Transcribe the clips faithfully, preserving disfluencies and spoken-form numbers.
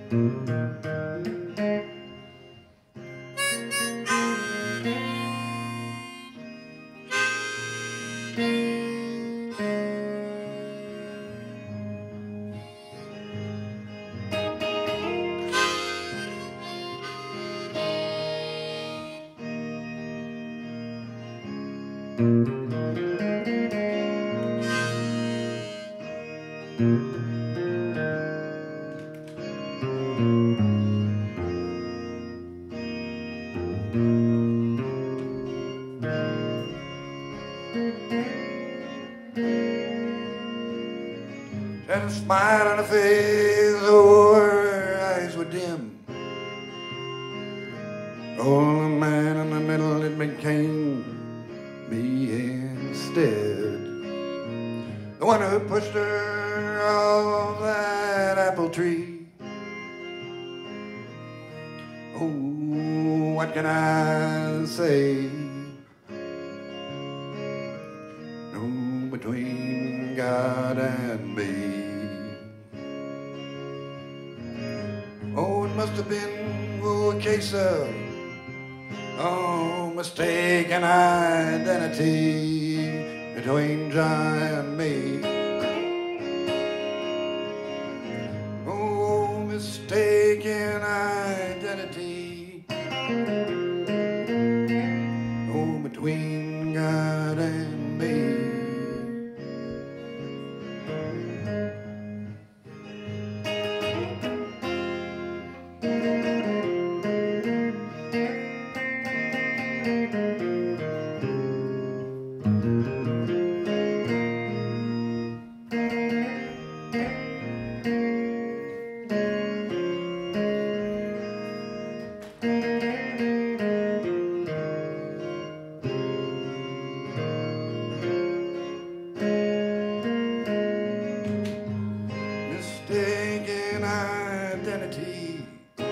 Had a smile on her face, oh, her eyes were dim. Oh, the man in the middle, it became me instead. The one who pushed her off that apple tree. Oh, what can I say? No, between God and me. Oh, it must have been oh, a case of oh, mistaken identity between John and me. Oh, mistaken identity. Oh, between God and me. Mistaken identity.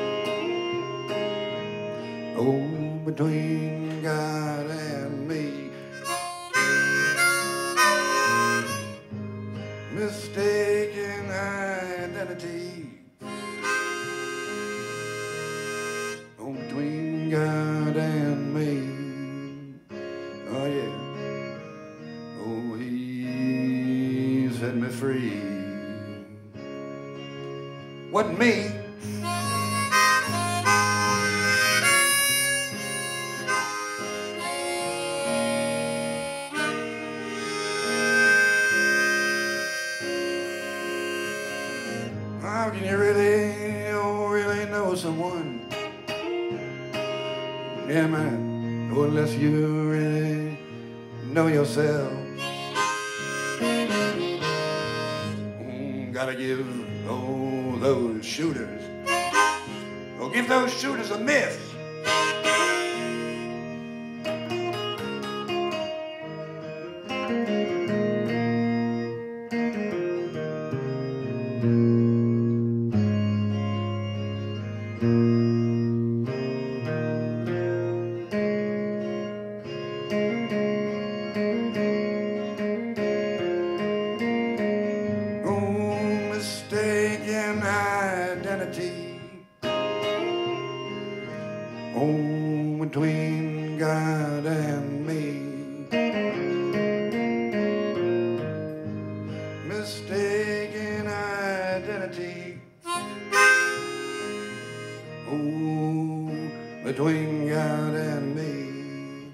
Oh, between God and me. Mistaken identity. Oh, between God and me. Oh, yeah. Oh, he set me free. Wasn't me. How can you really, oh, really know someone? Yeah, man, oh, unless you really know yourself. Mm, gotta give, oh, those shooters, oh, give those shooters a miss. Mistaken identity. Oh, between God and me. Mistaken identity. Oh, between God and me.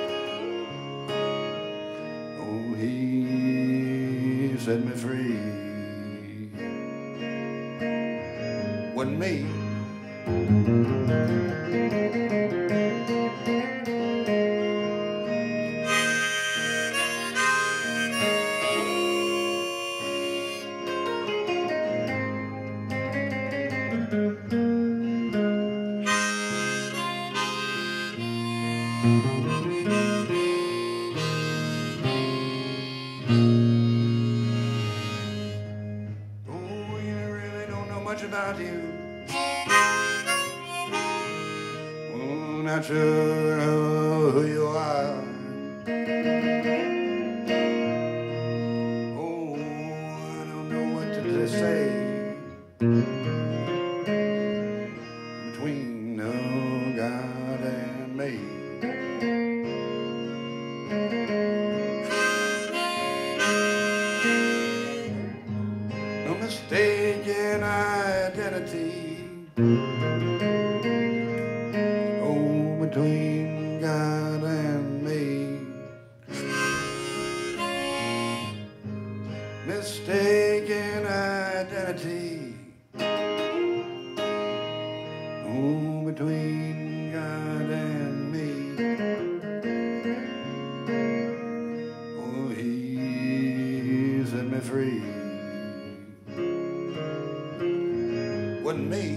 Oh, he set me free. Wasn't me. Oh, you really don't know much about you. Oh, not sure who you are. Oh, I don't know what to say. mistaken identity. Oh, between God and me. Mistaken identity. Oh, between God and me. Oh, he set me free. Wasn't me.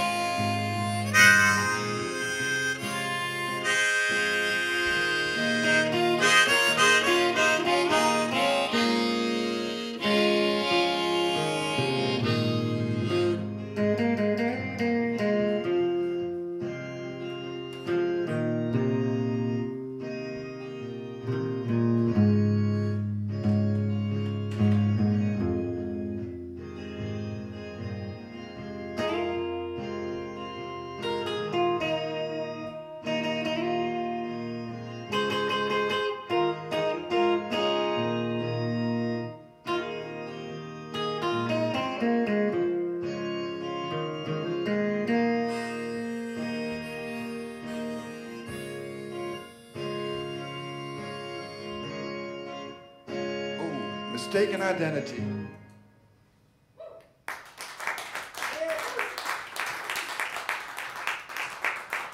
Mistaken identity.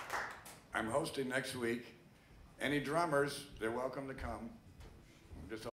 I'm hosting next week. Any drummers, they're welcome to come. Just